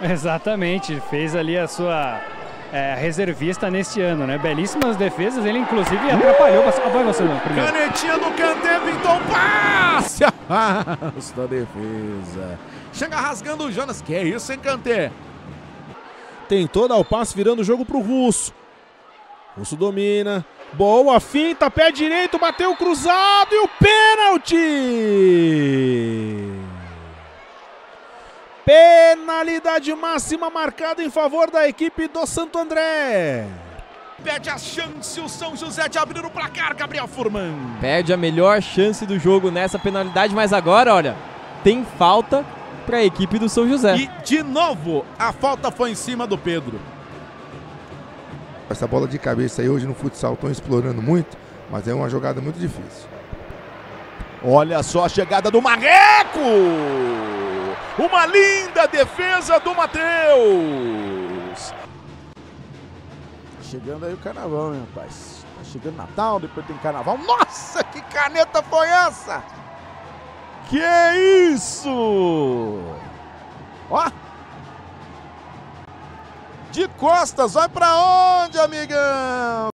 Exatamente, fez ali a sua reservista neste ano, né? Belíssimas defesas, ele inclusive atrapalhou. Vai você primeiro. Canetinha do Kanté, pintou o passe! Da defesa. Chega rasgando o Jonas. Que é isso, hein, Kanté? Tentou dar o passe, virando o jogo pro Russo. Russo domina. Boa finta, pé direito, bateu cruzado e o pênalti! Penalidade máxima marcada em favor da equipe do Santo André. Perde a chance o São José de abrir o placar, Gabriel Furman. Perde a melhor chance do jogo nessa penalidade, mas agora, olha, tem falta para a equipe do São José. E, de novo, a falta foi em cima do Pedro. Essa bola de cabeça aí hoje no futsal estão explorando muito, mas é uma jogada muito difícil. Olha só a chegada do Marreco! Uma linda defesa do Matheus! Chegando aí o carnaval, hein, rapaz? Tá chegando Natal, depois tem carnaval. Nossa, que caneta foi essa? Que isso? Ó! De costas, vai pra onde, amigão?